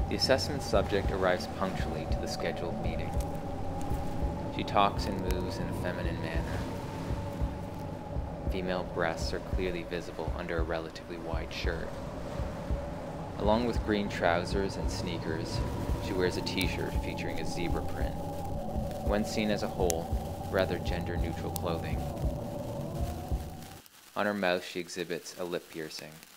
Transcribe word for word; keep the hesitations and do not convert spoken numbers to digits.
The assessment subject arrives punctually to the scheduled meeting. She talks and moves in a feminine manner. Female breasts are clearly visible under a relatively wide shirt. Along with green trousers and sneakers, she wears a t-shirt featuring a zebra print. When seen as a whole, rather gender-neutral clothing. On her mouth she exhibits a lip piercing.